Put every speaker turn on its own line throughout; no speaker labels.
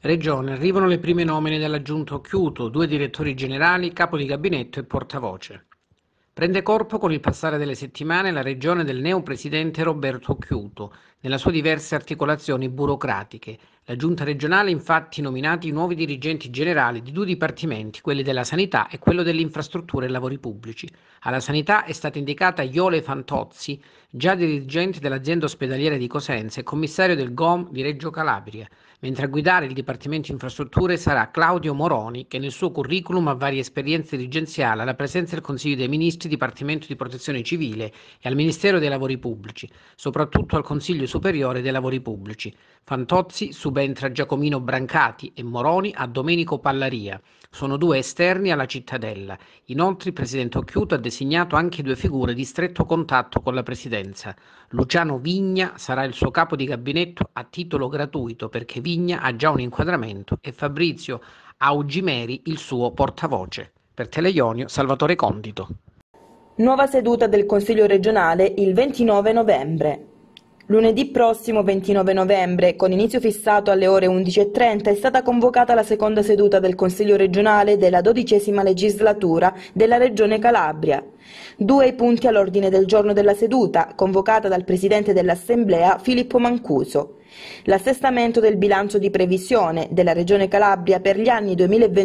Regione, arrivano le prime nomine della Giunta Occhiuto, 2 direttori generali, capo di gabinetto e portavoce. Prende corpo con il passare delle settimane la regione del neopresidente Roberto Occhiuto, nella sue diverse articolazioni burocratiche. La Giunta regionale ha infatti nominato i nuovi dirigenti generali di 2 dipartimenti, quelli della sanità e quello delle infrastrutture e lavori pubblici. Alla sanità è stata indicata Iole Fantozzi, già dirigente dell'azienda ospedaliera di Cosenza e commissario del GOM di Reggio Calabria, mentre a guidare il Dipartimento Infrastrutture sarà Claudio Moroni, che nel suo curriculum ha varie esperienze dirigenziali alla presenza del Consiglio dei Ministri, Dipartimento di Protezione Civile e al Ministero dei Lavori Pubblici, soprattutto al Consiglio Superiore dei Lavori Pubblici. Fantozzi subentra a Giacomino Brancati e Moroni a Domenico Pallaria. Sono 2 esterni alla cittadella. Inoltre il presidente Occhiuto ha designato anche 2 figure di stretto contatto con la presidenza. Luciano Vigna sarà il suo capo di gabinetto a titolo gratuito perché Vigna ha già un inquadramento e Fabrizio Augimeri il suo portavoce. Per Teleionio, Salvatore Condito.
Nuova seduta del Consiglio regionale il 29 novembre. Lunedì prossimo 29 novembre, con inizio fissato alle ore 11:30, è stata convocata la seconda seduta del Consiglio regionale della 12ª legislatura della Regione Calabria. 2 i punti all'ordine del giorno della seduta, convocata dal Presidente dell'Assemblea Filippo Mancuso. L'assestamento del bilancio di previsione della Regione Calabria per gli anni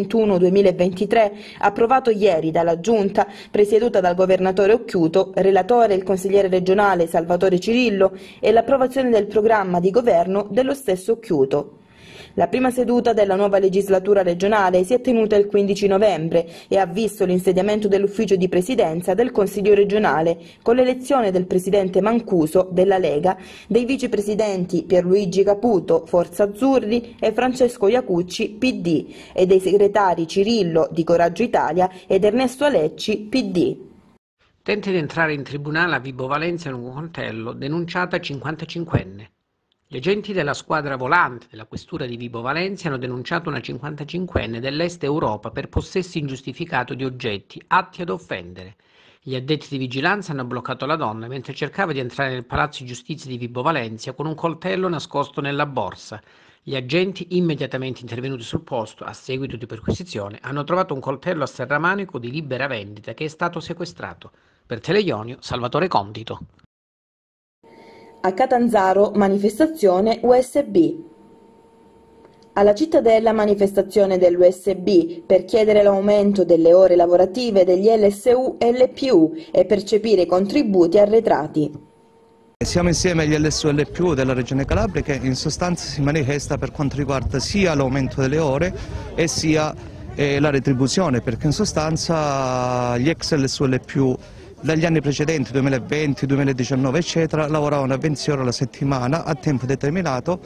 2021-2023, approvato ieri dalla Giunta, presieduta dal Governatore Occhiuto, relatore il consigliere regionale Salvatore Cirillo, e l'approvazione del programma di governo dello stesso Occhiuto. La prima seduta della nuova legislatura regionale si è tenuta il 15 novembre e ha visto l'insediamento dell'ufficio di presidenza del Consiglio regionale con l'elezione del presidente Mancuso della Lega, dei vicepresidenti Pierluigi Caputo, Forza Azzurri, e Francesco Iacucci, PD, e dei segretari Cirillo di Coraggio Italia ed Ernesto Alecci, PD.
Tenta di entrare in tribunale a Vibo Valentia in un coltello, denunciata 55enne. Gli agenti della squadra volante della questura di Vibo Valentia hanno denunciato una 55enne dell'Est Europa per possesso ingiustificato di oggetti atti ad offendere. Gli addetti di vigilanza hanno bloccato la donna mentre cercava di entrare nel Palazzo di Giustizia di Vibo Valentia con un coltello nascosto nella borsa. Gli agenti, immediatamente intervenuti sul posto a seguito di perquisizione, hanno trovato un coltello a serramanico di libera vendita che è stato sequestrato. Per Teleionio, Salvatore Condito.
A Catanzaro, manifestazione USB. Alla cittadella, manifestazione dell'USB per chiedere l'aumento delle ore lavorative degli LSU e LPU e percepire i contributi arretrati.
Siamo insieme agli LSU e LPU della Regione Calabria che in sostanza si manifesta per quanto riguarda sia l'aumento delle ore e sia la retribuzione, perché in sostanza gli ex LSU e LPU dagli anni precedenti, 2020, 2019 eccetera, lavoravano a 20 ore alla settimana a tempo determinato.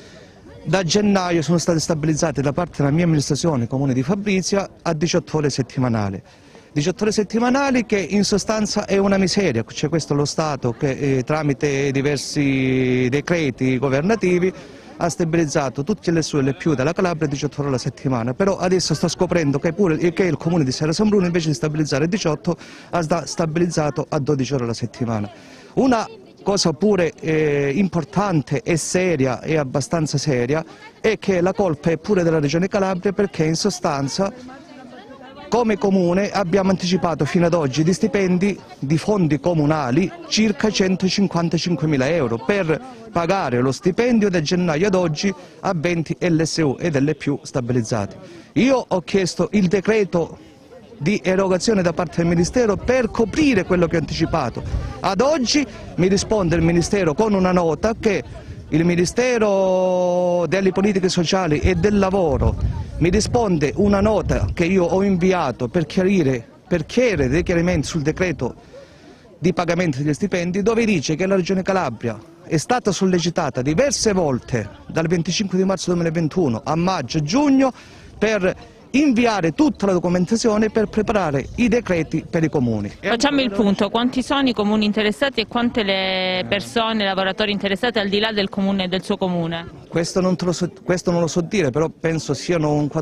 Da gennaio sono state stabilizzate da parte della mia amministrazione, Comune di Fabrizia, a 18 ore settimanali. 18 ore settimanali che in sostanza è una miseria, c'è questo lo Stato che tramite diversi decreti governativi ha stabilizzato tutti le sue LPU della Calabria a 18 ore alla settimana, però adesso sto scoprendo che il comune di Serra San Bruno invece di stabilizzare 18 ha stabilizzato a 12 ore alla settimana. Una cosa pure importante e seria e abbastanza seria è che la colpa è pure della Regione Calabria, perché in sostanza come comune abbiamo anticipato fino ad oggi di stipendi di fondi comunali circa 155.000 euro per pagare lo stipendio da gennaio ad oggi a 20 LSU e LPU stabilizzati. Io ho chiesto il decreto di erogazione da parte del Ministero per coprire quello che ho anticipato. Ad oggi mi risponde il Ministero con una nota che il Ministero delle Politiche Sociali e del Lavoro mi risponde una nota che io ho inviato per chiedere dei chiarimenti sul decreto di pagamento degli stipendi, dove dice che la Regione Calabria è stata sollecitata diverse volte dal 25 di marzo 2021 a maggio e giugno per inviare tutta la documentazione per preparare i decreti per i comuni.
Facciamo il punto: quanti sono i comuni interessati e quante le persone, lavoratori interessati al di là del comune, del suo comune?
Questo non lo so dire, però penso siano un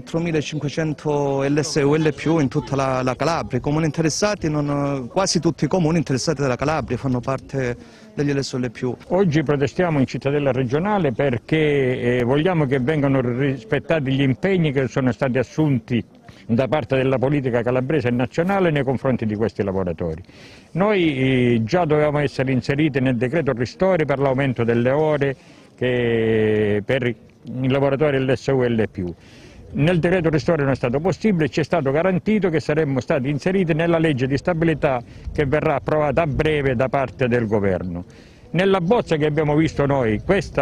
4.500 LSU e LPU in tutta la Calabria. I comuni interessati, quasi tutti i comuni interessati della Calabria fanno parte degli LSL+.
Oggi protestiamo in cittadella regionale perché vogliamo che vengano rispettati gli impegni che sono stati assunti da parte della politica calabrese e nazionale nei confronti di questi lavoratori. Noi già dovevamo essere inseriti nel decreto ristori per l'aumento delle ore per i lavoratori LSU-L+. Nel decreto ristori non è stato possibile, ci è stato garantito che saremmo stati inseriti nella legge di stabilità che verrà approvata a breve da parte del governo. Nella bozza che abbiamo visto noi, questo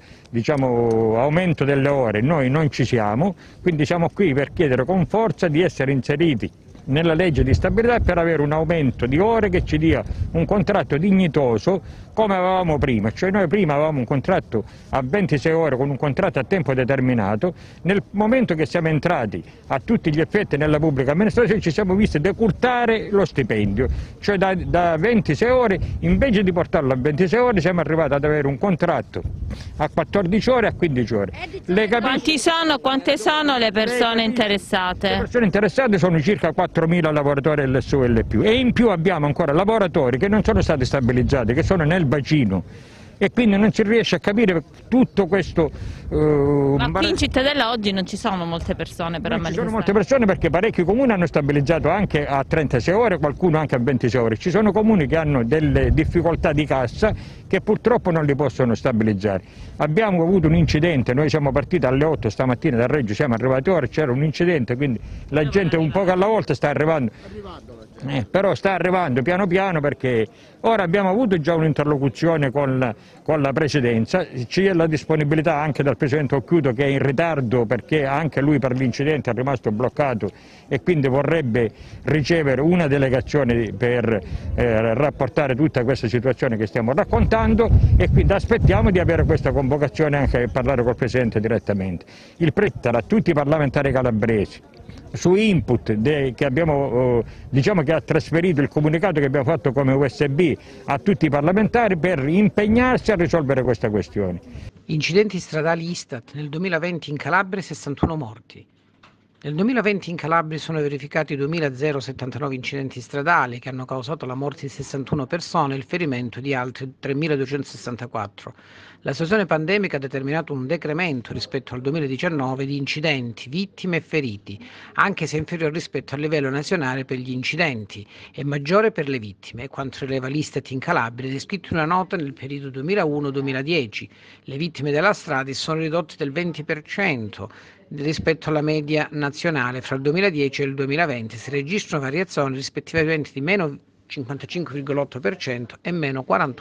aumento delle ore, noi non ci siamo, quindi siamo qui per chiedere con forza di essere inseriti nella legge di stabilità per avere un aumento di ore che ci dia un contratto dignitoso come avevamo prima, cioè noi prima avevamo un contratto a 26 ore con un contratto a tempo determinato, nel momento che siamo entrati a tutti gli effetti nella pubblica amministrazione ci siamo visti decurtare lo stipendio, cioè da 26 ore invece di portarlo a 26 ore siamo arrivati ad avere un contratto a 14 ore e a 15 ore.
Quante sono le persone interessate?
Le persone interessate sono circa 4.000 lavoratori LSU-L+, e in più abbiamo ancora lavoratori che non sono stati stabilizzati, che sono nel bacino, e quindi non si riesce a capire tutto questo.
Ma qui in Cittadella oggi non ci sono molte persone per manifestare?
Ci sono molte persone perché parecchi comuni hanno stabilizzato anche a 36 ore, qualcuno anche a 26 ore. Ci sono comuni che hanno delle difficoltà di cassa che purtroppo non li possono stabilizzare. Abbiamo avuto un incidente, noi siamo partiti alle 8 stamattina da Reggio, siamo arrivati ora, c'era un incidente, quindi la gente un po' alla volta sta arrivando. Però sta arrivando piano piano perché ora abbiamo avuto già un'interlocuzione con la Presidenza, c'è la disponibilità anche dal Presidente Occhiuto che è in ritardo perché anche lui per l'incidente è rimasto bloccato e quindi vorrebbe ricevere una delegazione per rapportare tutta questa situazione che stiamo raccontando, e quindi aspettiamo di avere questa convocazione anche per parlare col Presidente direttamente. Il Presidente a tutti i parlamentari calabresi su input che abbiamo, che ha trasferito il comunicato che abbiamo fatto come USB a tutti i parlamentari per impegnarsi a risolvere questa questione.
Incidenti stradali Istat: nel 2020 in Calabria 61 morti. Nel 2020 in Calabria sono verificati 2.079 incidenti stradali che hanno causato la morte di 61 persone e il ferimento di altri 3.264. La situazione pandemica ha determinato un decremento rispetto al 2019 di incidenti, vittime e feriti, anche se inferiore rispetto al livello nazionale per gli incidenti e maggiore per le vittime, quanto rileva l'Istat in Calabria, descritto in una nota nel periodo 2001-2010. Le vittime della strada sono ridotte del 20% rispetto alla media nazionale. Fra il 2010 e il 2020 si registrano variazioni rispettivamente di meno 55,8% e meno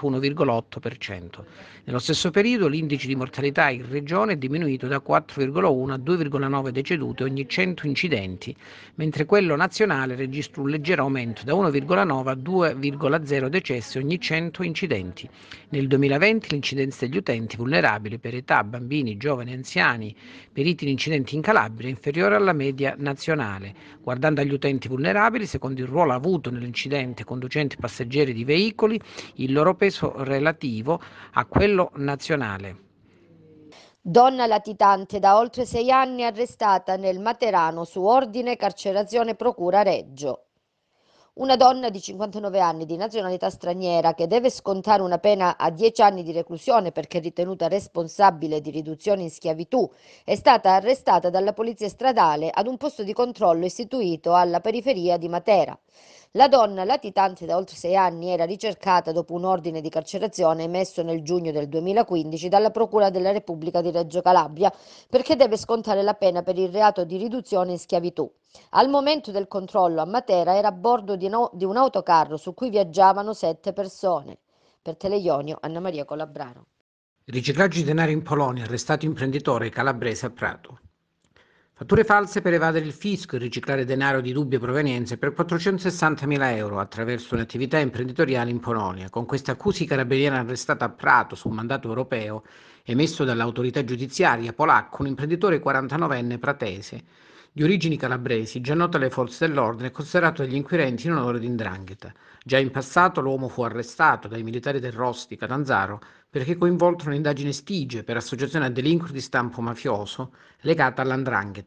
41,8%. Nello stesso periodo l'indice di mortalità in regione è diminuito da 4,1 a 2,9 deceduti ogni 100 incidenti, mentre quello nazionale registra un leggero aumento da 1,9 a 2,0 decessi ogni 100 incidenti. Nel 2020 l'incidenza degli utenti vulnerabili per età, bambini, giovani e anziani periti in incidenti in Calabria è inferiore alla media nazionale. Guardando agli utenti vulnerabili, secondo il ruolo avuto nell'incidente conducenti passeggeri di veicoli, il loro peso relativo a quello nazionale.
Donna latitante da oltre 6 anni arrestata nel Materano su ordine carcerazione procura Reggio. Una donna di 59 anni di nazionalità straniera che deve scontare una pena a 10 anni di reclusione perché ritenuta responsabile di riduzione in schiavitù è stata arrestata dalla polizia stradale ad un posto di controllo istituito alla periferia di Matera. La donna latitante da oltre 6 anni era ricercata dopo un ordine di carcerazione emesso nel giugno del 2015 dalla Procura della Repubblica di Reggio Calabria perché deve scontare la pena per il reato di riduzione in schiavitù. Al momento del controllo a Matera era a bordo di un autocarro su cui viaggiavano 7 persone. Per Teleionio, Anna Maria Colabraro.
Riciclaggio di denaro in Polonia, arrestato imprenditore calabrese a Prato. Fatture false per evadere il fisco e riciclare denaro di dubbia provenienza per 460.000 euro attraverso un'attività imprenditoriale in Polonia. Con queste accuse i carabinieri hanno arrestato a Prato su un mandato europeo emesso dall'autorità giudiziaria polacca un imprenditore 49enne pratese di origini calabresi, già noto alle forze dell'ordine e considerato dagli inquirenti in onore di 'ndrangheta. Già in passato l'uomo fu arrestato dai militari del ROS di Catanzaro perché coinvolto in un'indagine Stige per associazione a delinquere di stampo mafioso legata all''ndrangheta.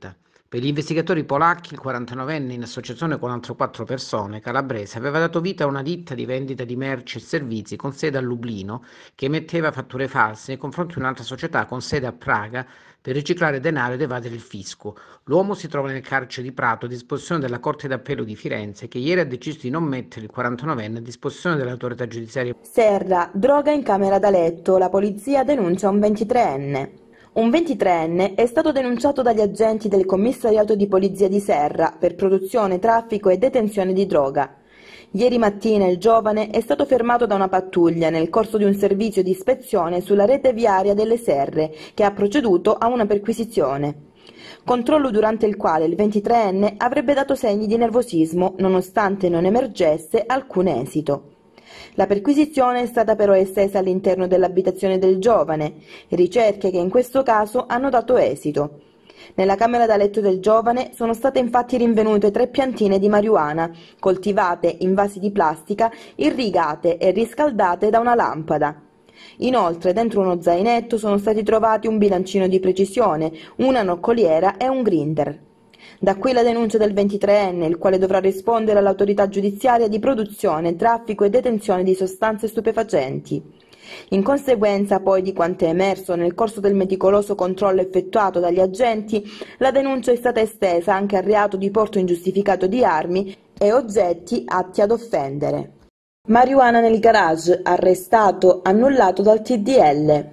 Per gli investigatori polacchi, il 49enne, in associazione con altre 4 persone, calabrese, aveva dato vita a una ditta di vendita di merci e servizi con sede a Lublino, che emetteva fatture false nei confronti di un'altra società con sede a Praga per riciclare denaro ed evadere il fisco. L'uomo si trova nel carcere di Prato a disposizione della Corte d'Appello di Firenze, che ieri ha deciso di non mettere il 49enne a disposizione dell'autorità giudiziaria.
Serra, droga in camera da letto, la polizia denuncia un 23enne. Un 23enne è stato denunciato dagli agenti del commissariato di polizia di Serra per produzione, traffico e detenzione di droga. Ieri mattina il giovane è stato fermato da una pattuglia nel corso di un servizio di ispezione sulla rete viaria delle Serre, che ha proceduto a una perquisizione. Controllo durante il quale il 23enne avrebbe dato segni di nervosismo, nonostante non emergesse alcun esito. La perquisizione è stata però estesa all'interno dell'abitazione del giovane, ricerche che in questo caso hanno dato esito. Nella camera da letto del giovane sono state infatti rinvenute 3 piantine di marijuana, coltivate in vasi di plastica, irrigate e riscaldate da una lampada. Inoltre, dentro uno zainetto sono stati trovati un bilancino di precisione, una noccoliera e un grinder. Da qui la denuncia del 23enne, il quale dovrà rispondere all'autorità giudiziaria di produzione, traffico e detenzione di sostanze stupefacenti. In conseguenza poi di quanto è emerso nel corso del meticoloso controllo effettuato dagli agenti, la denuncia è stata estesa anche al reato di porto ingiustificato di armi e oggetti atti ad offendere. Marijuana nel garage, arrestato, annullato dal TDL.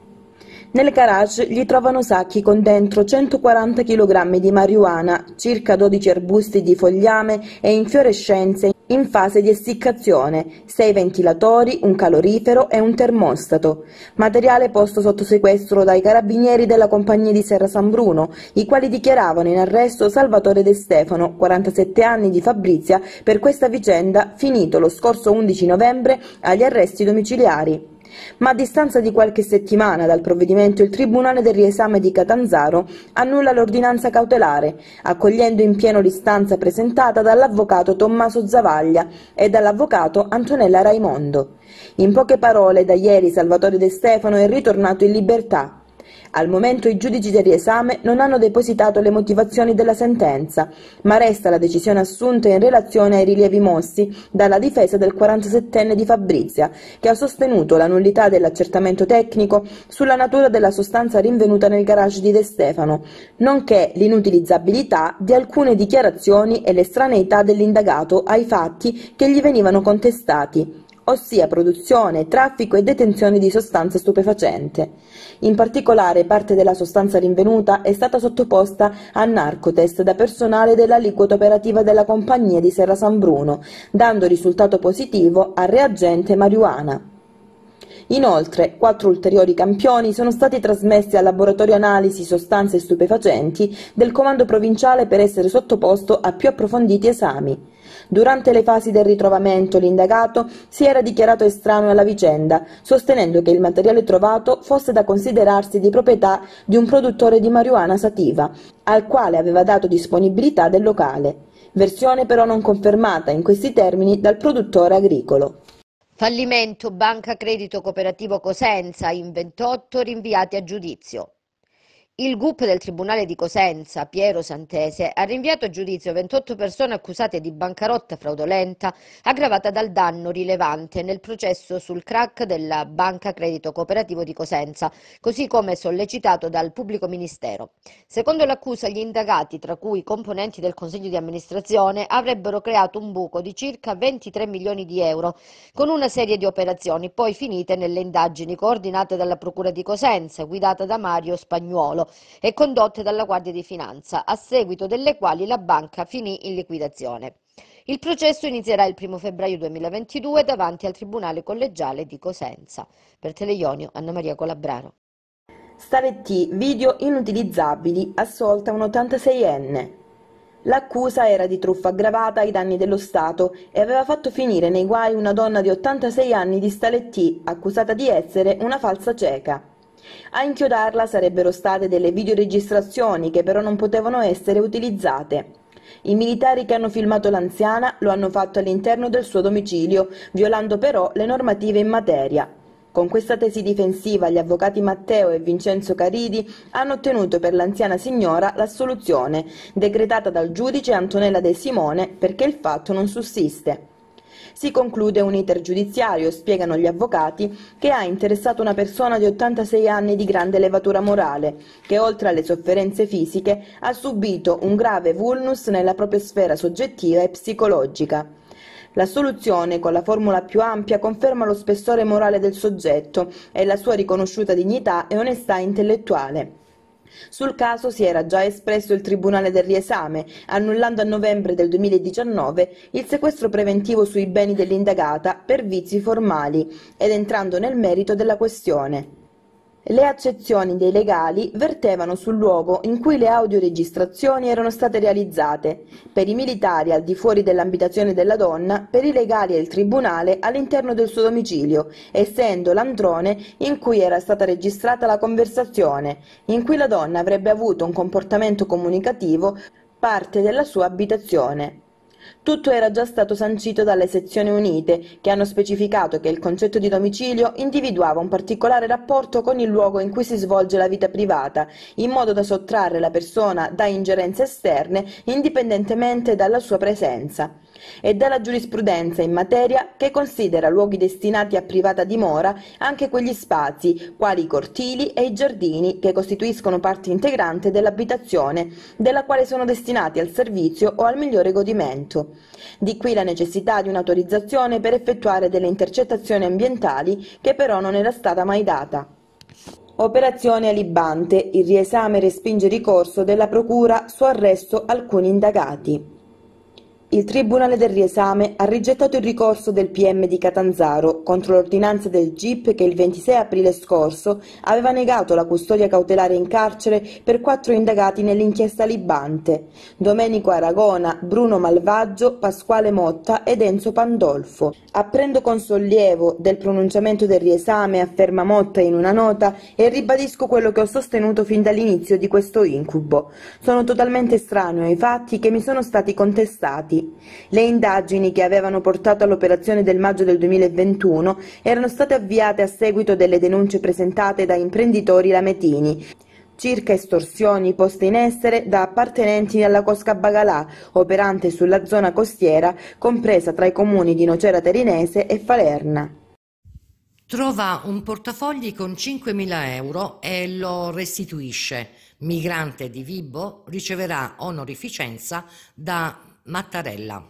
Nel garage gli trovano sacchi con dentro 140 kg di marijuana, circa 12 arbusti di fogliame e infiorescenze in fase di essiccazione, 6 ventilatori, un calorifero e un termostato. Materiale posto sotto sequestro dai carabinieri della compagnia di Serra San Bruno, i quali dichiaravano in arresto Salvatore De Stefano, 47 anni, di Fabrizia, per questa vicenda finito lo scorso 11 novembre agli arresti domiciliari. Ma a distanza di qualche settimana dal provvedimento il Tribunale del Riesame di Catanzaro annulla l'ordinanza cautelare, accogliendo in pieno l'istanza presentata dall'avvocato Tommaso Zavaglia e dall'avvocato Antonella Raimondo. In poche parole, da ieri Salvatore De Stefano è ritornato in libertà. Al momento i giudici del riesame non hanno depositato le motivazioni della sentenza, ma resta la decisione assunta in relazione ai rilievi mossi dalla difesa del 47enne di Fabrizia, che ha sostenuto la nullità dell'accertamento tecnico sulla natura della sostanza rinvenuta nel garage di De Stefano, nonché l'inutilizzabilità di alcune dichiarazioni e l'estraneità dell'indagato ai fatti che gli venivano contestati, ossia produzione, traffico e detenzione di sostanze stupefacenti. In particolare, parte della sostanza rinvenuta è stata sottoposta a narcotest da personale dell'aliquota operativa della compagnia di Serra San Bruno, dando risultato positivo al reagente marijuana. Inoltre, 4 ulteriori campioni sono stati trasmessi al laboratorio analisi sostanze stupefacenti del comando provinciale per essere sottoposto a più approfonditi esami. Durante le fasi del ritrovamento l'indagato si era dichiarato estraneo alla vicenda, sostenendo che il materiale trovato fosse da considerarsi di proprietà di un produttore di marijuana sativa, al quale aveva dato disponibilità del locale, versione però non confermata in questi termini dal produttore agricolo.
Fallimento Banca Credito Cooperativo Cosenza, in 28 rinviati a giudizio. Il GUP del Tribunale di Cosenza, Piero Santese, ha rinviato a giudizio 28 persone accusate di bancarotta fraudolenta aggravata dal danno rilevante nel processo sul crack della Banca Credito Cooperativo di Cosenza, così come sollecitato dal Pubblico Ministero. Secondo l'accusa, gli indagati, tra cui componenti del Consiglio di amministrazione, avrebbero creato un buco di circa 23 milioni di euro con una serie di operazioni poi finite nelle indagini coordinate dalla Procura di Cosenza, guidata da Mario Spagnuolo, e condotte dalla Guardia di Finanza, a seguito delle quali la banca finì in liquidazione. Il processo inizierà il 1 febbraio 2022 davanti al Tribunale Collegiale di Cosenza. Per Teleionio, Anna Maria Colabraro.
Staletti, video inutilizzabili, assolta un 86enne. L'accusa era di truffa aggravata ai danni dello Stato e aveva fatto finire nei guai una donna di 86 anni di Staletti, accusata di essere una falsa cieca. A inchiodarla sarebbero state delle videoregistrazioni che però non potevano essere utilizzate. I militari che hanno filmato l'anziana lo hanno fatto all'interno del suo domicilio, violando però le normative in materia. Con questa tesi difensiva gli avvocati Matteo e Vincenzo Caridi hanno ottenuto per l'anziana signora l'assoluzione, decretata dal giudice Antonella De Simone perché il fatto non sussiste. Si conclude un iter giudiziario, spiegano gli avvocati, che ha interessato una persona di 86 anni di grande levatura morale, che oltre alle sofferenze fisiche ha subito un grave vulnus nella propria sfera soggettiva e psicologica. La soluzione, con la formula più ampia, conferma lo spessore morale del soggetto e la sua riconosciuta dignità e onestà intellettuale. Sul caso si era già espresso il Tribunale del Riesame, annullando a novembre del 2019 il sequestro preventivo sui beni dell'indagata per vizi formali ed entrando nel merito della questione. Le accezioni dei legali vertevano sul luogo in cui le audioregistrazioni erano state realizzate, per i militari al di fuori dell'abitazione della donna, per i legali e il tribunale all'interno del suo domicilio, essendo l'androne in cui era stata registrata la conversazione, in cui la donna avrebbe avuto un comportamento comunicativo parte della sua abitazione. Tutto era già stato sancito dalle sezioni unite, che hanno specificato che il concetto di domicilio individuava un particolare rapporto con il luogo in cui si svolge la vita privata, in modo da sottrarre la persona da ingerenze esterne indipendentemente dalla sua presenza. E dalla giurisprudenza in materia che considera luoghi destinati a privata dimora anche quegli spazi, quali i cortili e i giardini, che costituiscono parte integrante dell'abitazione, della quale sono destinati al servizio o al migliore godimento. Di qui la necessità di un'autorizzazione per effettuare delle intercettazioni ambientali, che però non era stata mai data. Operazione Alibante, il riesame respinge ricorso della procura su arresto alcuni indagati. Il Tribunale del Riesame ha rigettato il ricorso del PM di Catanzaro contro l'ordinanza del GIP che il 26 aprile scorso aveva negato la custodia cautelare in carcere per 4 indagati nell'inchiesta Alibante: Domenico Aragona, Bruno Malvagio, Pasquale Motta ed Enzo Pandolfo. Apprendo con sollievo del pronunciamento del Riesame, afferma Motta in una nota, e ribadisco quello che ho sostenuto fin dall'inizio di questo incubo. Sono totalmente estraneo ai fatti che mi sono stati contestati. Le indagini che avevano portato all'operazione del maggio del 2021 erano state avviate a seguito delle denunce presentate da imprenditori lametini circa estorsioni poste in essere da appartenenti alla Cosca Bagalà, operante sulla zona costiera compresa tra i comuni di Nocera Terinese e Falerna.
Trova un portafogli con 5.000 euro e lo restituisce. Migrante di Vibo riceverà onorificenza da Mattarella.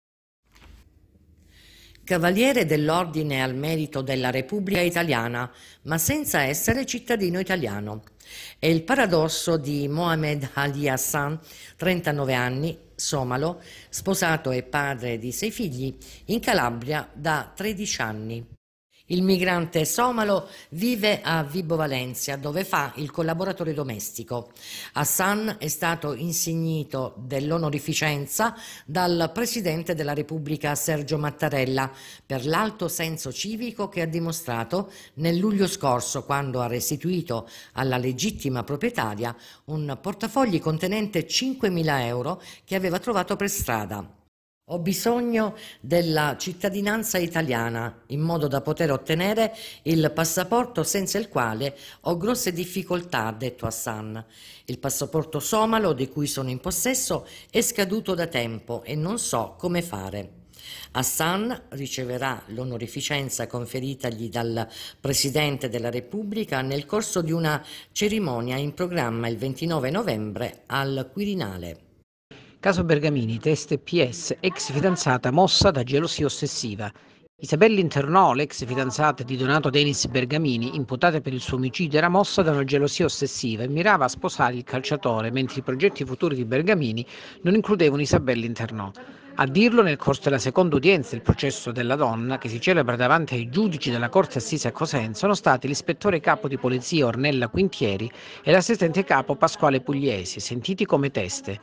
Cavaliere dell'Ordine al Merito della Repubblica Italiana, ma senza essere cittadino italiano. È il paradosso di Mohamed Ali Hassan, 39 anni, somalo, sposato e padre di 6 figli, in Calabria da 13 anni. Il migrante somalo vive a Vibo Valentia, dove fa il collaboratore domestico. Hassan è stato insignito dell'onorificenza dal Presidente della Repubblica Sergio Mattarella per l'alto senso civico che ha dimostrato nel luglio scorso, quando ha restituito alla legittima proprietaria un portafogli contenente 5.000 euro che aveva trovato per strada. Ho bisogno della cittadinanza italiana in modo da poter ottenere il passaporto, senza il quale ho grosse difficoltà, ha detto Hassan. Il passaporto somalo di cui sono in possesso è scaduto da tempo e non so come fare. Hassan riceverà l'onorificenza conferitagli dal Presidente della Repubblica nel corso di una cerimonia in programma il 29 novembre al Quirinale.
Caso Bergamini, test PS, ex fidanzata mossa da gelosia ossessiva. Isabella Internò, l'ex fidanzata di Donato Denis Bergamini, imputata per il suo omicidio, era mossa da una gelosia ossessiva e mirava a sposare il calciatore, mentre i progetti futuri di Bergamini non includevano Isabella Internò. A dirlo nel corso della seconda udienza del processo della donna, che si celebra davanti ai giudici della Corte Assise a Cosenza, sono stati l'ispettore capo di polizia Ornella Quintieri e l'assistente capo Pasquale Pugliesi, sentiti come teste.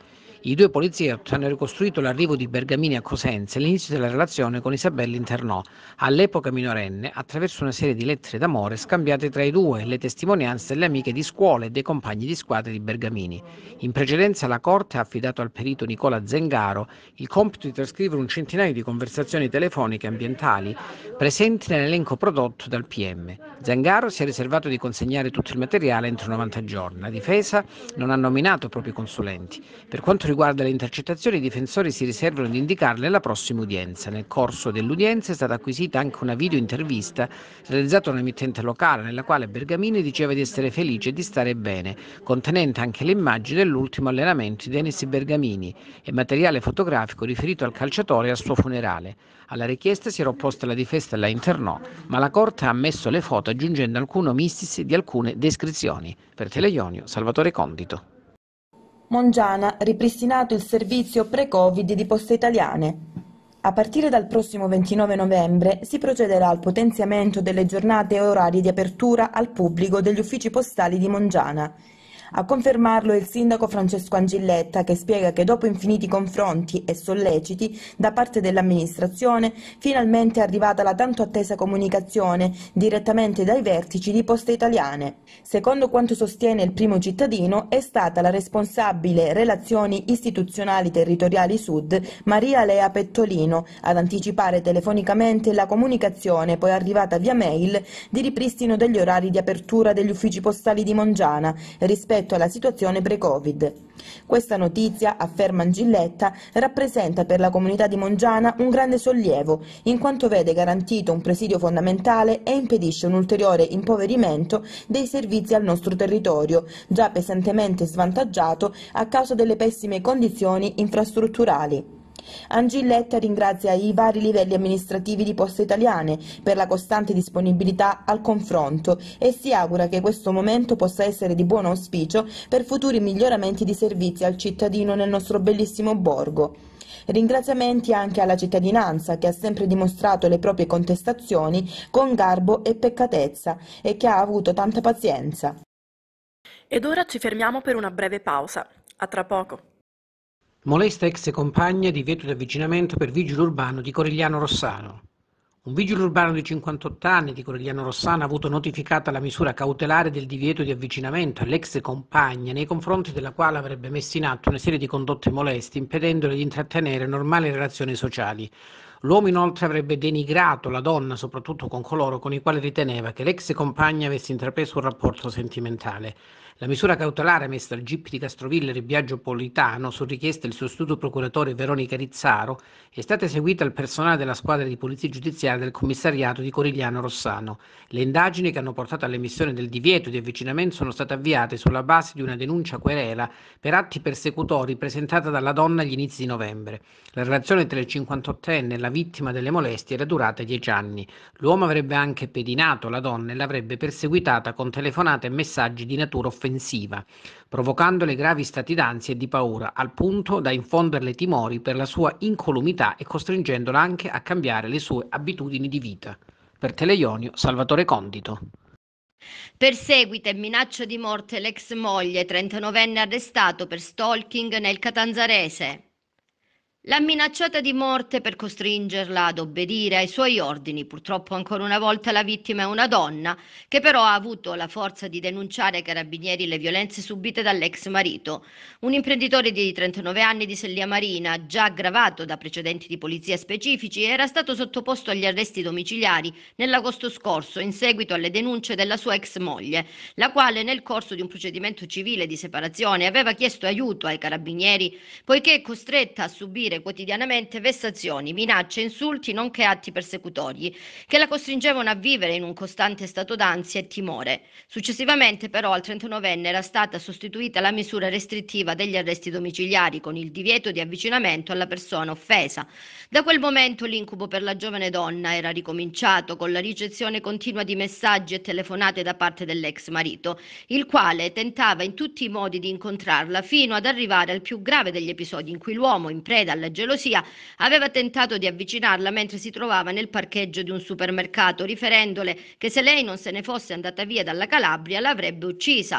I due poliziotti hanno ricostruito l'arrivo di Bergamini a Cosenza e l'inizio della relazione con Isabella Internò, all'epoca minorenne, attraverso una serie di lettere d'amore scambiate tra i due e le testimonianze delle amiche di scuola e dei compagni di squadra di Bergamini. In precedenza la Corte ha affidato al perito Nicola Zengaro il compito di trascrivere un centinaio di conversazioni telefoniche ambientali presenti nell'elenco prodotto dal PM. Zengaro si è riservato di consegnare tutto il materiale entro 90 giorni. La difesa non ha nominato propri consulenti. Per quanto riguarda le intercettazioni, i difensori si riservano di indicarle alla prossima udienza. Nel corso dell'udienza è stata acquisita anche una videointervista realizzata da un'emittente locale nella quale Bergamini diceva di essere felice e di stare bene, contenente anche le immagini dell'ultimo allenamento di Denis Bergamini e materiale fotografico riferito al calciatore e al suo funerale. Alla richiesta si era opposta la difesa e la internò, ma la Corte ha ammesso le foto aggiungendo alcuni omissisti di alcune descrizioni. Per Teleionio, Salvatore Condito.
Mongiana, ripristinato il servizio pre-Covid di Poste Italiane. A partire dal prossimo 29 novembre si procederà al potenziamento delle giornate e orari di apertura al pubblico degli uffici postali di Mongiana. A confermarlo è il sindaco Francesco Angilletta, che spiega che dopo infiniti confronti e solleciti da parte dell'amministrazione, finalmente è arrivata la tanto attesa comunicazione direttamente dai vertici di Poste Italiane. Secondo quanto sostiene il primo cittadino, è stata la responsabile Relazioni Istituzionali Territoriali Sud, Maria Lea Pettolino, ad anticipare telefonicamente la comunicazione poi arrivata via mail di ripristino degli orari di apertura degli uffici postali di Mongiana rispetto alla situazione pre-Covid. Questa notizia, afferma Angilletta, rappresenta per la comunità di Mongiana un grande sollievo, in quanto vede garantito un presidio fondamentale e impedisce un ulteriore impoverimento dei servizi al nostro territorio, già pesantemente svantaggiato a causa delle pessime condizioni infrastrutturali. Angilletta ringrazia i vari livelli amministrativi di Poste Italiane per la costante disponibilità al confronto e si augura che questo momento possa essere di buon auspicio per futuri miglioramenti di servizi al cittadino nel nostro bellissimo borgo. Ringraziamenti anche alla cittadinanza, che ha sempre dimostrato le proprie contestazioni con garbo e peccatezza e che ha avuto tanta pazienza.
Ed ora ci fermiamo per una breve pausa. A tra poco.
Molesta ex compagna, divieto di avvicinamento per vigile urbano di Corigliano Rossano. Un vigile urbano di 58 anni di Corigliano Rossano ha avuto notificata la misura cautelare del divieto di avvicinamento all'ex compagna, nei confronti della quale avrebbe messo in atto una serie di condotte moleste, impedendole di intrattenere normali relazioni sociali. L'uomo inoltre avrebbe denigrato la donna, soprattutto con coloro con i quali riteneva che l'ex compagna avesse intrapreso un rapporto sentimentale. La misura cautelare messa dal GIP di Castrovillari Biagio Politano, su richiesta del sostituto procuratore Veronica Rizzaro, è stata eseguita al personale della squadra di polizia giudiziaria del commissariato di Corigliano Rossano. Le indagini che hanno portato all'emissione del divieto di avvicinamento sono state avviate sulla base di una denuncia querela per atti persecutori presentata dalla donna agli inizi di novembre. La relazione tra il 58enne e la vittima delle molestie era durata 10 anni. L'uomo avrebbe anche pedinato la donna e l'avrebbe perseguitata con telefonate e messaggi di natura offensiva, provocandole gravi stati d'ansia e di paura, al punto da infonderle timori per la sua incolumità e costringendola anche a cambiare le sue abitudini di vita. Per Teleionio, Salvatore Condito.
Perseguita e minaccia di morte l'ex moglie, 39enne arrestato per stalking nel Catanzarese. L'ha minacciata di morte per costringerla ad obbedire ai suoi ordini. Purtroppo ancora una volta la vittima è una donna, che però ha avuto la forza di denunciare ai carabinieri le violenze subite dall'ex marito. Un imprenditore di 39 anni di Sellia Marina, già aggravato da precedenti di polizia specifici, era stato sottoposto agli arresti domiciliari nell'agosto scorso in seguito alle denunce della sua ex moglie, la quale nel corso di un procedimento civile di separazione aveva chiesto aiuto ai carabinieri poiché è costretta a subire quotidianamente vessazioni, minacce, insulti nonché atti persecutori che la costringevano a vivere in un costante stato d'ansia e timore. Successivamente però al 39enne era stata sostituita la misura restrittiva degli arresti domiciliari con il divieto di avvicinamento alla persona offesa. Da quel momento l'incubo per la giovane donna era ricominciato con la ricezione continua di messaggi e telefonate da parte dell'ex marito, il quale tentava in tutti i modi di incontrarla fino ad arrivare al più grave degli episodi in cui l'uomo, in preda alla gelosia, aveva tentato di avvicinarla mentre si trovava nel parcheggio di un supermercato, riferendole che se lei non se ne fosse andata via dalla Calabria l'avrebbe uccisa.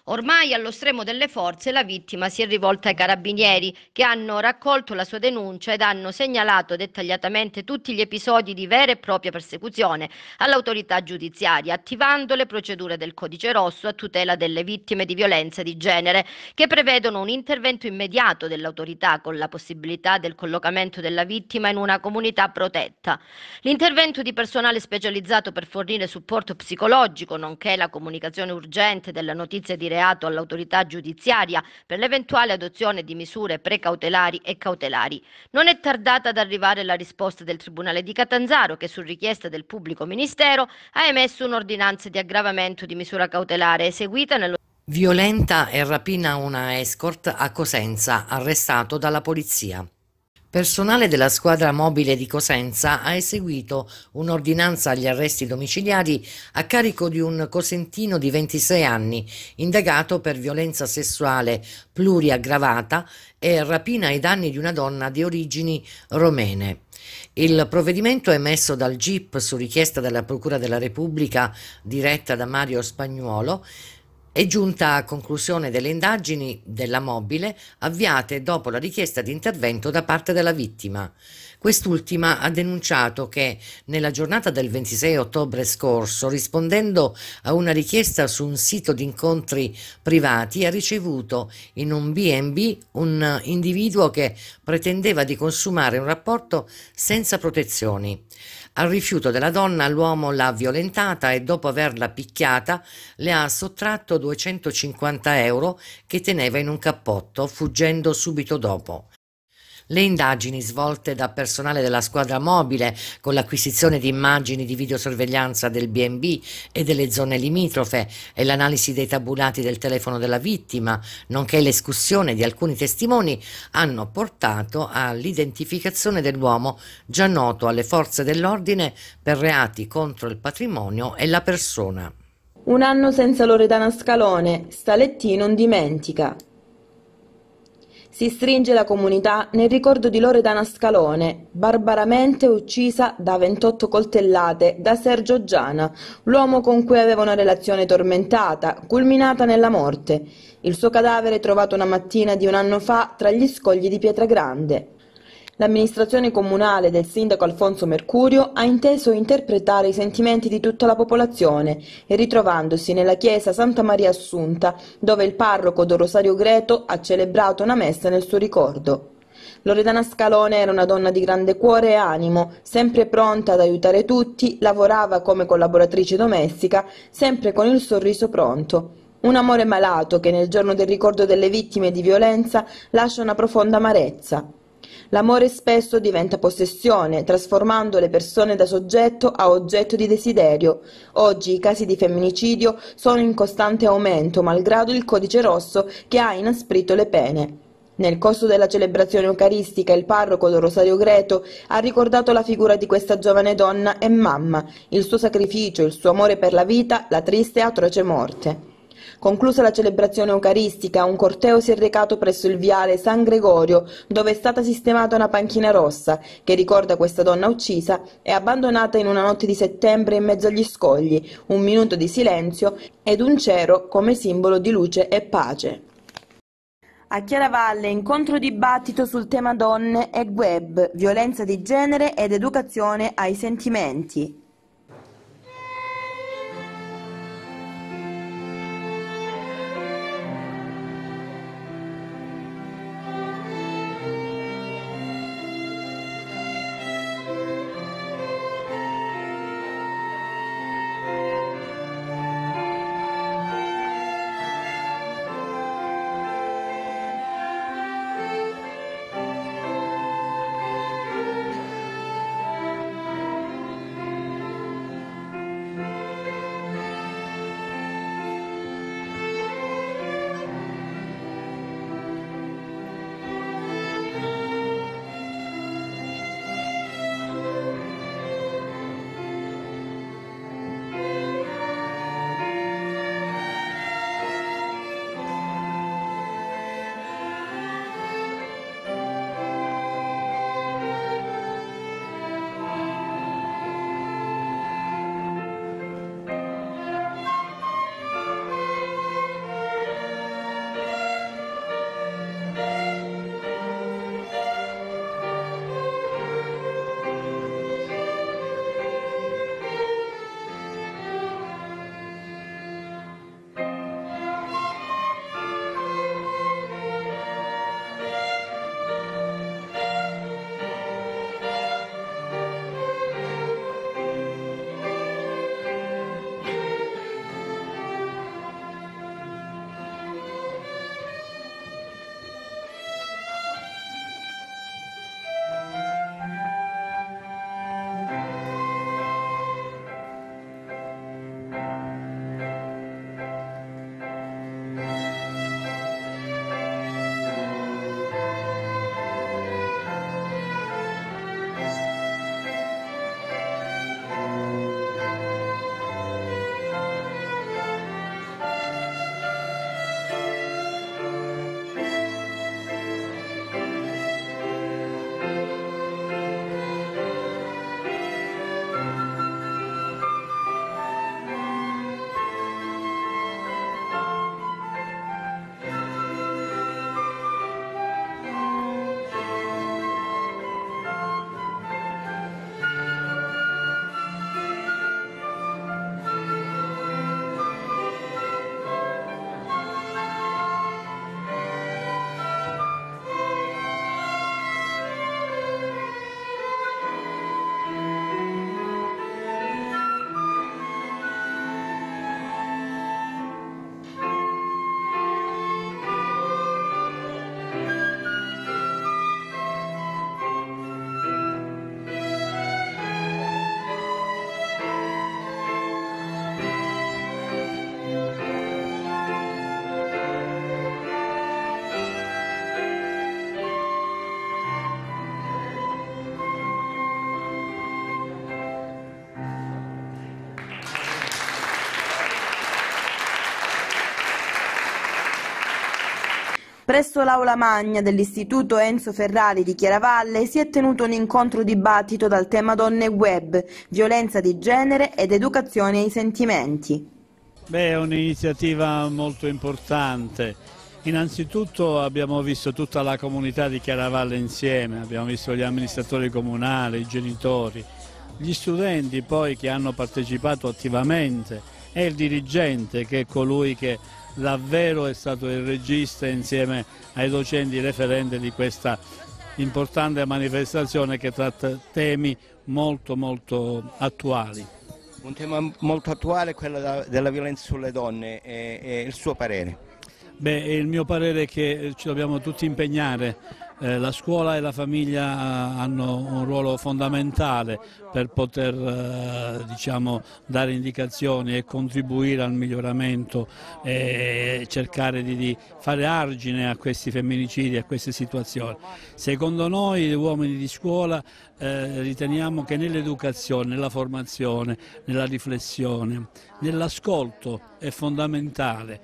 Ormai allo stremo delle forze la vittima si è rivolta ai carabinieri che hanno raccolto la sua denuncia ed hanno segnalato dettagliatamente tutti gli episodi di vera e propria persecuzione all'autorità giudiziaria, attivando le procedure del Codice Rosso a tutela delle vittime di violenza di genere, che prevedono un intervento immediato dell'autorità con la possibilità del collocamento della vittima in una comunità protetta. L'intervento di personale specializzato per fornire supporto psicologico, nonché la comunicazione urgente della notizia di reato all'autorità giudiziaria per l'eventuale adozione di misure precautelari e cautelari. Non è tardata ad arrivare la risposta del Tribunale di Catanzaro che, su richiesta del pubblico ministero, ha emesso un'ordinanza di aggravamento di misura cautelare eseguita nello
Violenta e rapina una escort a Cosenza, arrestato dalla polizia. Personale della squadra mobile di Cosenza ha eseguito un'ordinanza agli arresti domiciliari a carico di un cosentino di 26 anni, indagato per violenza sessuale pluriaggravata e rapina ai danni di una donna di origini romene. Il provvedimento emesso dal GIP su richiesta della Procura della Repubblica, diretta da Mario Spagnuolo, è giunta a conclusione delle indagini della mobile avviate dopo la richiesta di intervento da parte della vittima. Quest'ultima ha denunciato che nella giornata del 26 ottobre scorso, rispondendo a una richiesta su un sito di incontri privati, ha ricevuto in un B&B un individuo che pretendeva di consumare un rapporto senza protezioni. Al rifiuto della donna, l'uomo l'ha violentata e dopo averla picchiata le ha sottratto 250 euro che teneva in un cappotto, fuggendo subito dopo. Le indagini svolte da personale della squadra mobile, con l'acquisizione di immagini di videosorveglianza del B&B e delle zone limitrofe e l'analisi dei tabulati del telefono della vittima, nonché l'escussione di alcuni testimoni, hanno portato all'identificazione dell'uomo già noto alle forze dell'ordine per reati contro il patrimonio e la persona.
Un anno senza Loredana Scalone, Staletti non dimentica. Si stringe la comunità nel ricordo di Loredana Scalone, barbaramente uccisa da 28 coltellate da Sergio Giana, l'uomo con cui aveva una relazione tormentata, culminata nella morte. Il suo cadavere trovato una mattina di un anno fa tra gli scogli di Pietragrande. L'amministrazione comunale del sindaco Alfonso Mercurio ha inteso interpretare i sentimenti di tutta la popolazione e ritrovandosi nella chiesa Santa Maria Assunta, dove il parroco Don Rosario Greto ha celebrato una messa nel suo ricordo. Loredana Scalone era una donna di grande cuore e animo, sempre pronta ad aiutare tutti, lavorava come collaboratrice domestica, sempre con il sorriso pronto. Un amore malato che nel giorno del ricordo delle vittime di violenza lascia una profonda amarezza. L'amore spesso diventa possessione, trasformando le persone da soggetto a oggetto di desiderio. Oggi i casi di femminicidio sono in costante aumento, malgrado il Codice Rosso che ha inasprito le pene. Nel corso della celebrazione eucaristica il parroco Don Rosario Greto ha ricordato la figura di questa giovane donna e mamma, il suo sacrificio, il suo amore per la vita, la triste e atroce morte. Conclusa la celebrazione eucaristica, un corteo si è recato presso il viale San Gregorio, dove è stata sistemata una panchina rossa che ricorda questa donna uccisa e abbandonata in una notte di settembre in mezzo agli scogli, un minuto di silenzio ed un cero come simbolo di luce e pace. A Chiaravalle, incontro dibattito sul tema donne e web, violenza di genere ed educazione ai sentimenti. Presso l'Aula Magna dell'Istituto Enzo Ferrari di Chiaravalle si è tenuto un incontro dibattito dal tema Donne Web, violenza di genere ed educazione ai sentimenti.
Beh, è un'iniziativa molto importante. Innanzitutto abbiamo visto tutta la comunità di Chiaravalle insieme, abbiamo visto gli amministratori comunali, i genitori, gli studenti poi che hanno partecipato attivamente e il dirigente che è colui che davvero è stato il regista insieme ai docenti referenti di questa importante manifestazione che tratta temi molto attuali.
Un tema molto attuale è quello della violenza sulle donne e il suo parere?
Beh, il mio parere è che ci dobbiamo tutti impegnare. La scuola e la famiglia hanno un ruolo fondamentale per poter diciamo, dare indicazioni e contribuire al miglioramento e cercare di fare argine a questi femminicidi, a queste situazioni. Secondo noi, uomini di scuola, riteniamo che nell'educazione, nella formazione, nella riflessione, nell'ascolto è fondamentale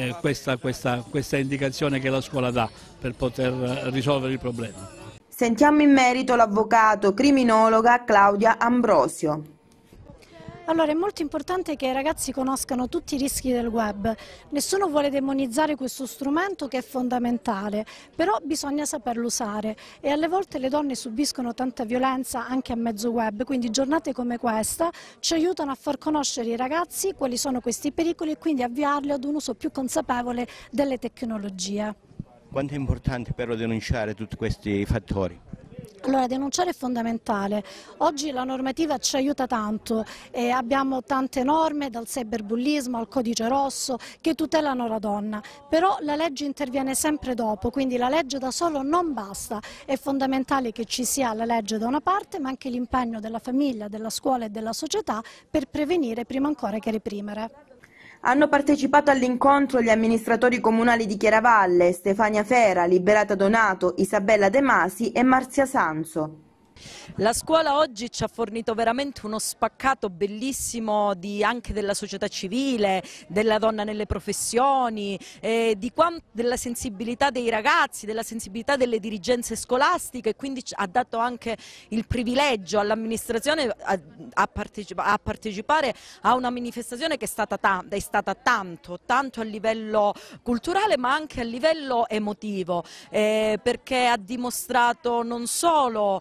questa indicazione che la scuola dà per poter risolvere il problema.
Sentiamo in merito l'avvocato criminologa Claudia Ambrosio.
Allora, è molto importante che i ragazzi conoscano tutti i rischi del web. Nessuno vuole demonizzare questo strumento che è fondamentale, però bisogna saperlo usare e alle volte le donne subiscono tanta violenza anche a mezzo web, quindi giornate come questa ci aiutano a far conoscere ai ragazzi quali sono questi pericoli e quindi avviarli ad un uso più consapevole delle tecnologie.
Quanto è importante però denunciare tutti questi fattori?
Allora, denunciare è fondamentale. Oggi la normativa ci aiuta tanto e abbiamo tante norme, dal cyberbullismo al codice rosso, che tutelano la donna, però la legge interviene sempre dopo, quindi la legge da solo non basta. È fondamentale che ci sia la legge da una parte, ma anche l'impegno della famiglia, della scuola e della società per prevenire prima ancora che reprimere.
Hanno partecipato all'incontro gli amministratori comunali di Chiaravalle, Stefania Fera, Liberata Donato, Isabella De Masi e Marzia Sanzo.
La scuola oggi ci ha fornito veramente uno spaccato bellissimo anche della società civile, della donna nelle professioni, della sensibilità dei ragazzi, della sensibilità delle dirigenze scolastiche, e quindi ha dato anche il privilegio all'amministrazione a partecipare a una manifestazione che è stata tanto a livello culturale ma anche a livello emotivo, perché ha dimostrato non solo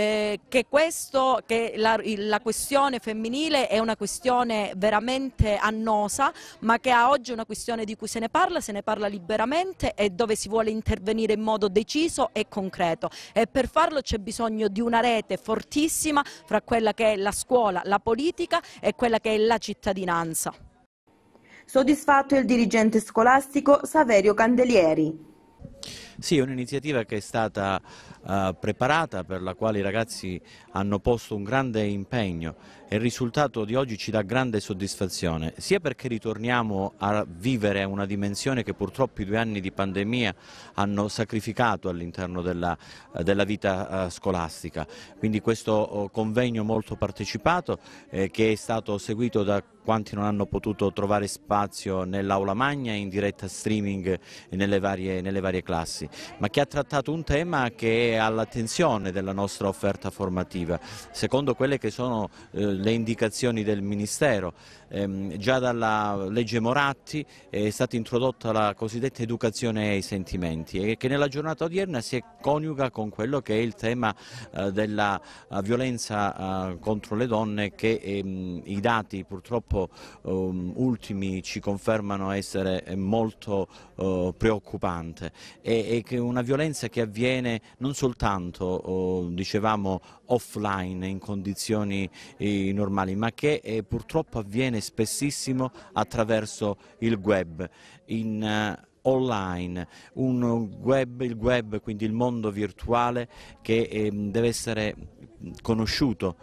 che la questione femminile è una questione veramente annosa, ma che a oggi è una questione di cui se ne parla liberamente e dove si vuole intervenire in modo deciso e concreto, e per farlo c'è bisogno di una rete fortissima fra quella che è la scuola, la politica e quella che è la cittadinanza.
Soddisfatto il dirigente scolastico Saverio Candelieri.
Sì, è un'iniziativa che è stata preparata, per la quale i ragazzi hanno posto un grande impegno e il risultato di oggi ci dà grande soddisfazione, sia perché ritorniamo a vivere una dimensione che purtroppo i 2 anni di pandemia hanno sacrificato all'interno della vita scolastica, quindi questo convegno molto partecipato che è stato seguito da quanti non hanno potuto trovare spazio nell'aula magna in diretta streaming nelle varie classi, ma che ha trattato un tema che è all'attenzione della nostra offerta formativa, secondo quelle che sono le indicazioni del Ministero. Già dalla legge Moratti è stata introdotta la cosiddetta educazione ai sentimenti e che nella giornata odierna si coniuga con quello che è il tema della violenza contro le donne, che i dati purtroppo ultimi ci confermano essere molto preoccupante, e che è una violenza che avviene non soltanto dicevamo offline in condizioni normali, ma che purtroppo avviene spessissimo attraverso il web, online, il web, quindi il mondo virtuale che deve essere conosciuto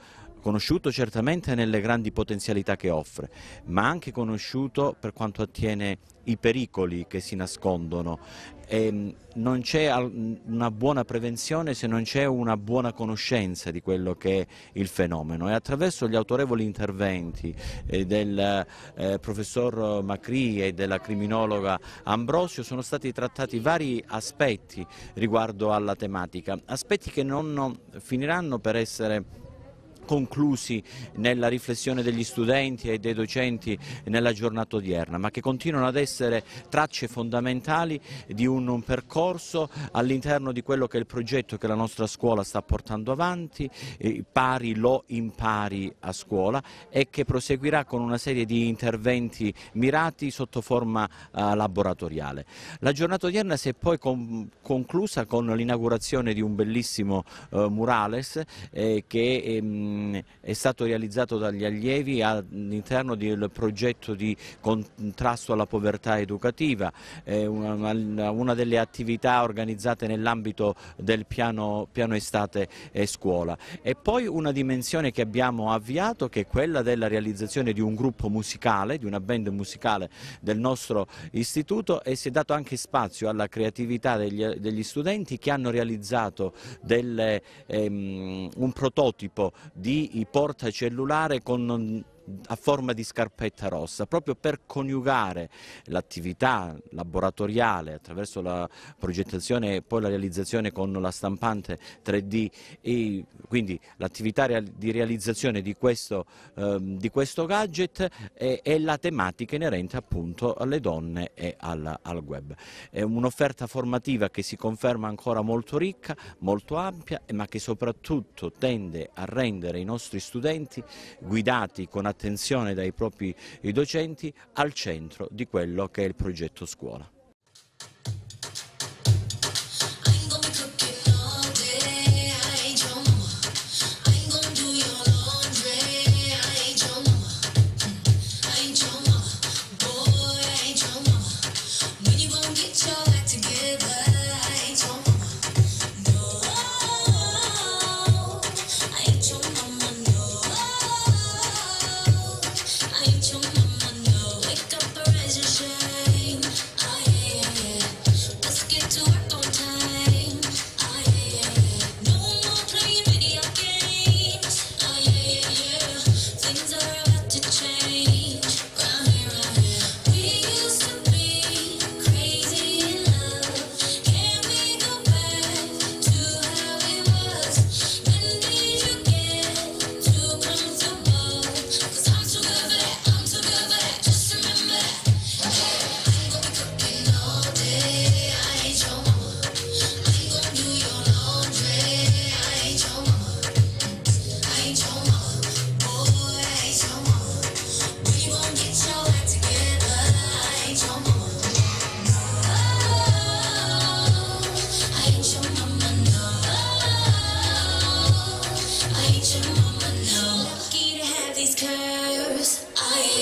conosciuto certamente nelle grandi potenzialità che offre, ma anche conosciuto per quanto attiene i pericoli che si nascondono. Non c'è una buona prevenzione se non c'è una buona conoscenza di quello che è il fenomeno, e attraverso gli autorevoli interventi del professor Macri e della criminologa Ambrosio sono stati trattati vari aspetti riguardo alla tematica, aspetti che non finiranno per essere conclusi nella riflessione degli studenti e dei docenti nella giornata odierna, ma che continuano ad essere tracce fondamentali di un percorso all'interno di quello che è il progetto che la nostra scuola sta portando avanti, Pari lo impari a scuola, e che proseguirà con una serie di interventi mirati sotto forma laboratoriale. La giornata odierna si è poi conclusa con l'inaugurazione di un bellissimo murales che è stato realizzato dagli allievi all'interno del progetto di contrasto alla povertà educativa, una delle attività organizzate nell'ambito del piano estate e scuola. E poi una dimensione che abbiamo avviato, che è quella della realizzazione di un gruppo musicale, di una band musicale del nostro istituto, e si è dato anche spazio alla creatività degli studenti, che hanno realizzato un prototipo di portacellulare a forma di scarpetta rossa, proprio per coniugare l'attività laboratoriale attraverso la progettazione e poi la realizzazione con la stampante 3D, e quindi l'attività di realizzazione di questo gadget e la tematica inerente appunto alle donne e al web. È un'offerta formativa che si conferma ancora molto ricca, molto ampia, ma che soprattutto tende a rendere i nostri studenti, guidati con attenzione dai propri docenti, al centro di quello che è il progetto scuola.
Lucky to have these curves.